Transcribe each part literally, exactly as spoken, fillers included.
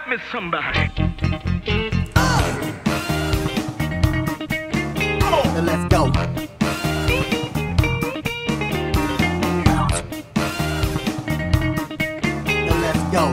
me somebody. Now let's go. Now let's go.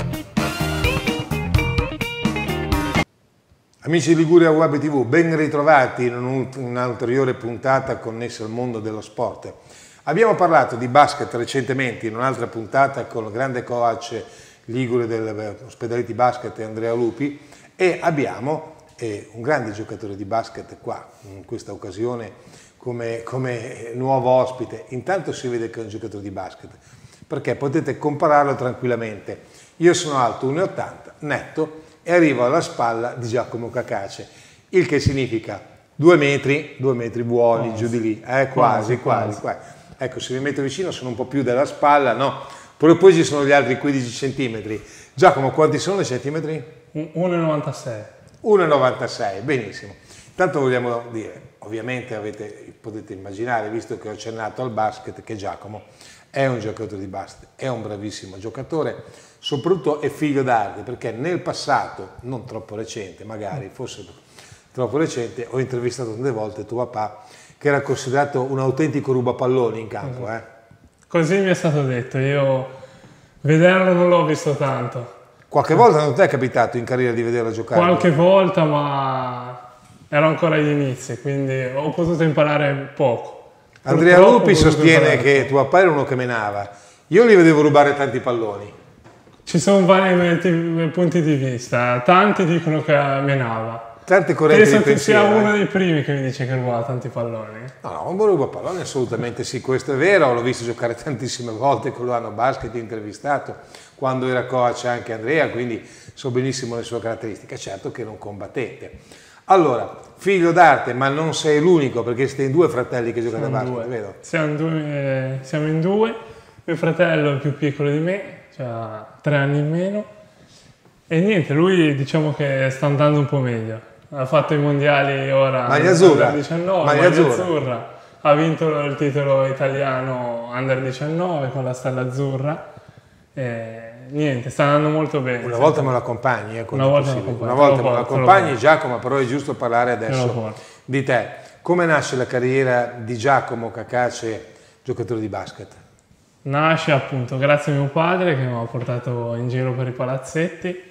Amici di Liguria Web ti vu, ben ritrovati in un'ulteriore puntata connessa al mondo dello sport. Abbiamo parlato di basket recentemente in un'altra puntata con il grande coach ligure dell'Ospedaletti Basket Andrea Lupi e abbiamo eh, un grande giocatore di basket qua in questa occasione come, come nuovo ospite. Intanto si vede che è un giocatore di basket perché potete compararlo tranquillamente. Io sono alto uno e ottanta netto e arrivo alla spalla di Giacomo Cacace, il che significa due metri, due metri buoni, quasi, giù di lì, eh, quasi, quasi, quasi, quasi. Ecco, se mi metto vicino sono un po' più della spalla, no? Poi, poi ci sono gli altri quindici centimetri. Giacomo, quanti sono i centimetri? uno e novantasei. uno e novantasei, benissimo. Intanto vogliamo dire, ovviamente avete, potete immaginare, visto che ho accennato al basket, che Giacomo è un giocatore di basket, è un bravissimo giocatore, soprattutto è figlio d'arte, perché nel passato, non troppo recente, magari forse troppo recente, ho intervistato tante volte tuo papà, che era considerato un autentico rubapalloni in campo. Eh? Così mi è stato detto, io vederlo non l'ho visto tanto. Qualche volta non ti è capitato in carriera di vederlo giocare? Qualche volta, ma ero ancora agli inizi, quindi ho potuto imparare poco. Andrea Lupi sostiene che tuo papà era uno che menava, io li vedevo rubare tanti palloni. Ci sono vari punti di vista, tanti dicono che menava. Tante correnti Penso di che pensiero. sia uno eh. dei primi che mi dice che rubava tanti palloni. No, no, un buon rubapalloni assolutamente sì, questo è vero, l'ho visto giocare tantissime volte con l'anno basket, intervistato, quando era coach anche Andrea, quindi so benissimo le sue caratteristiche, certo che era un combattente. Allora, figlio d'arte, ma non sei l'unico, perché siete in due fratelli che giocano a basket, due. vero? Siamo, due, siamo in due, mio fratello è più piccolo di me, ha tre anni in meno, e niente, lui diciamo che sta andando un po' meglio. Ha fatto i mondiali ora Maglia azzurra, under diciannove, maglia maglia azzurra. azzurra, ha vinto il titolo italiano under diciannove con la stella azzurra, e niente, sta andando molto bene. Una volta me lo accompagni, eh, una volta, una volta me lo accompagni Giacomo, però è giusto parlare adesso di te. Come nasce la carriera di Giacomo Cacace, giocatore di basket? Nasce appunto grazie a mio padre che mi ha portato in giro per i palazzetti.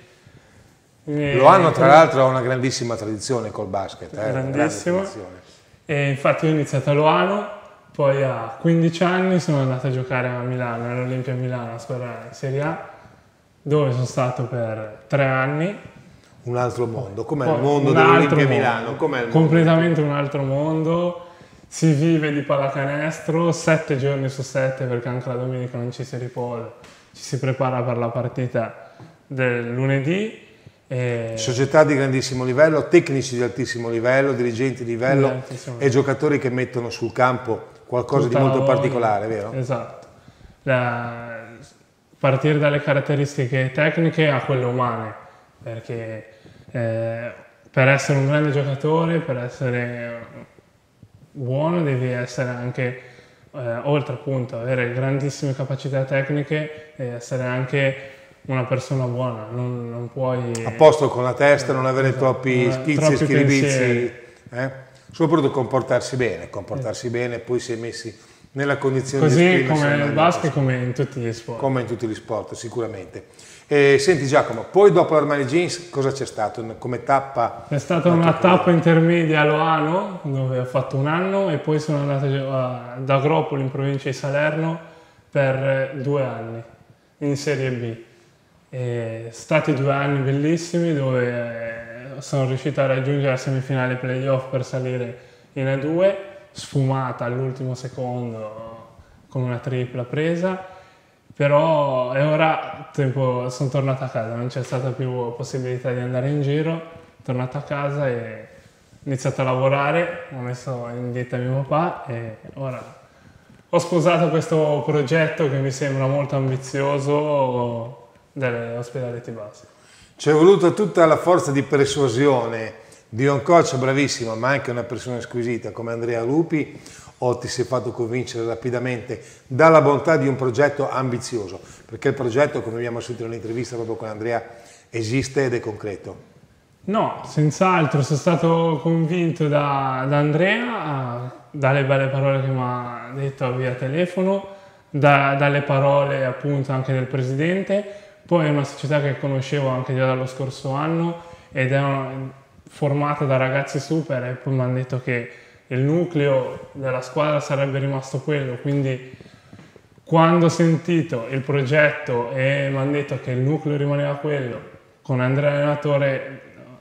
E Lo hanno tra l'altro una grandissima tradizione col basket, eh, grandissima, e infatti ho iniziato a Loano, poi a quindici anni sono andato a giocare a Milano, all'Olimpia Milano, a squadra in Serie A, dove sono stato per tre anni. Un altro mondo, com'è Poi il mondo un dell'Olimpia altro Milano? mondo, Com'è il completamente mondo? un altro mondo, si vive di pallacanestro sette giorni su sette perché anche la domenica non ci si riposa, ci si prepara per la partita del lunedì. E... Società di grandissimo livello, tecnici di altissimo livello, dirigenti di livello altissimo. E giocatori che mettono sul campo qualcosa Tutta di molto la... particolare, vero? Esatto. Da... Partire dalle caratteristiche tecniche a quelle umane, perché eh, per essere un grande giocatore, per essere buono devi essere anche, eh, oltre appunto avere grandissime capacità tecniche, devi essere anche una persona buona, non, non puoi... A posto con la testa, non avere esatto, troppi schizzi e troppi schiribizi, eh? Soprattutto comportarsi bene, comportarsi eh. bene, poi si è messi nella condizione così di esprimersi. Così come nel basket, come in tutti gli sport. Come in tutti gli sport, sicuramente. E, senti Giacomo, poi dopo l'Armani Jeans cosa c'è stato come tappa? È stata una tappa intermedia a Loano, dove ho fatto un anno, e poi sono andato ad Agropoli, in provincia di Salerno, per due anni, in Serie B. E stati due anni bellissimi dove sono riuscito a raggiungere la semifinale playoff per salire in A due, sfumata all'ultimo secondo con una tripla presa, però e ora tempo, sono tornato a casa, non c'è stata più possibilità di andare in giro, sono tornato a casa e ho iniziato a lavorare, ho messo in ditta mio papà e ora ho sposato questo progetto che mi sembra molto ambizioso dell'Ospedaletti Basket. Ci è voluta tutta la forza di persuasione di un coach bravissimo, ma anche una persona squisita come Andrea Lupi, o ti sei fatto convincere rapidamente dalla bontà di un progetto ambizioso? Perché il progetto, come abbiamo sentito nell'intervista proprio con Andrea, esiste ed è concreto. No, senz'altro, sono stato convinto da, da Andrea, dalle belle parole che mi ha detto via telefono, da, dalle parole appunto anche del presidente. Poi è una società che conoscevo anche già dallo scorso anno ed è una, formata da ragazzi super, e poi mi hanno detto che il nucleo della squadra sarebbe rimasto quello, quindi quando ho sentito il progetto e mi hanno detto che il nucleo rimaneva quello, con Andrea allenatore,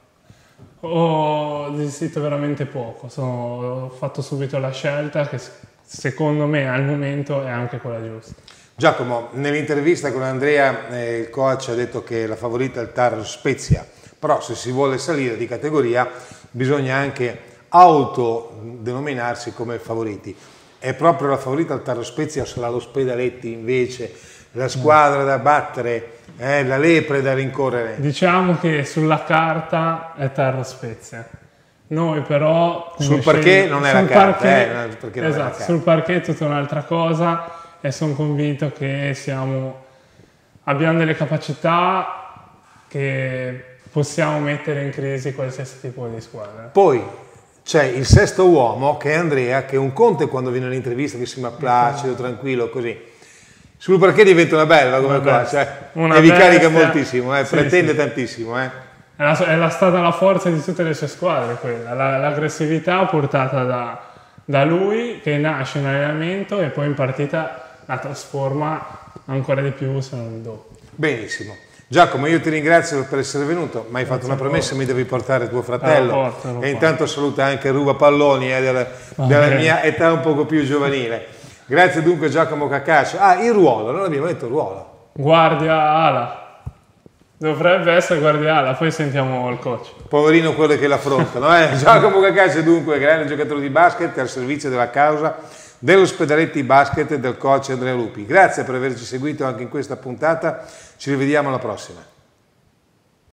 ho desistito veramente poco. Sono, ho fatto subito la scelta che secondo me al momento è anche quella giusta. Giacomo, nell'intervista con Andrea eh, il coach ha detto che la favorita è il Tarro Spezia, però se si vuole salire di categoria bisogna anche autodenominarsi come favoriti. È proprio la favorita il Tarro Spezia o sarà l'Ospedaletti invece la squadra da battere? Eh, la lepre da rincorrere? Diciamo che sulla carta è Tarro Spezia. Noi però sul parquet non è la carta, parquet, eh, perché non esatto, è la carta. Sul parquet è tutta un'altra cosa e sono convinto che siamo, abbiamo delle capacità che possiamo mettere in crisi qualsiasi tipo di squadra. Poi c'è il sesto uomo che è Andrea, che è un conte quando viene all'intervista che sembra placido, tranquillo, così. Sul parquet diventa una belva come qua, cioè, e vi carica moltissimo, eh, sì, pretende sì. tantissimo. Eh. È, la, è la, stata la forza di tutte le sue squadre quella, la, l'aggressività portata da, da lui che nasce in allenamento e poi in partita la trasforma ancora di più se non il doppio. Benissimo. Giacomo, io ti ringrazio per essere venuto, mi hai fatto una promessa, mi devi portare tuo fratello eh, porto, e intanto saluta anche Ruba Palloni eh, della, della mia età un poco più giovanile. Grazie dunque Giacomo Caccaccio. Ah, il ruolo, non abbiamo detto il ruolo. Guardia ala. Dovrebbe essere guardia ala, poi sentiamo il coach. Poverino quello che l'affrontano. Eh? Giacomo Caccaccio dunque, grande giocatore di basket al servizio della causa dell'Ospedaletti Basket e del coach Andrea Lupi. Grazie per averci seguito anche in questa puntata, ci rivediamo alla prossima.